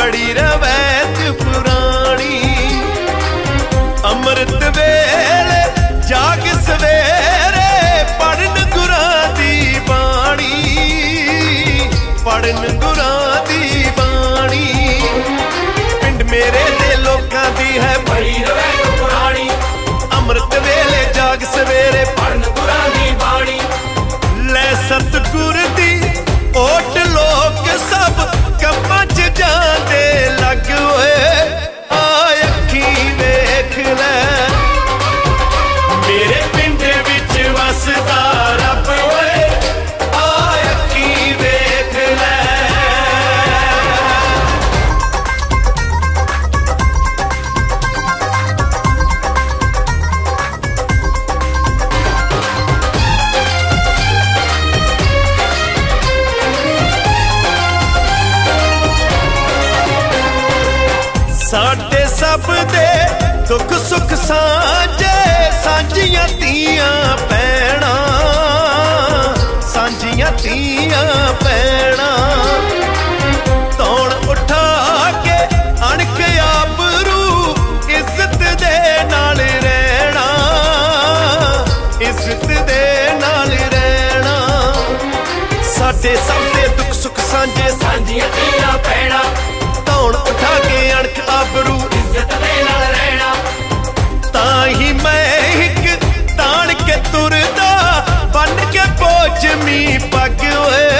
बड़ी रवैत पुरानी। अमृत वेले जाग सवेरे पढ़न गुरां दी बाणी, पढ़न गुरां दी बाणी। पिंड मेरे दे लोकां दी है बड़ी रवैत पुरानी। अमृत वेले जाग सवेरे पढ़न गुरां दी बाणी। लै सतगुर दी ओट लोक सब कम्मां च जांदे लग होए। आ अखीं वेख लै मेरे पिंड विच वसदा रब होए। आ अखीं वेख लै। साडे सब दे दुख सुख सांझे, सांझियां तियां भैणां, सांझियां तियां भैणां। तौण उठा के अणख आबरू इज्जत दे नाल रहना, इज्जत दे नाल रहना। साडे सब दे दुख सुख सांझे, सांझियां तियां भैणां। तौण उठा के अणख आबरू इज्जत दे नाल रहना। ताही मैं हिक ताण के तुरदा बन के पोचमी पग होए।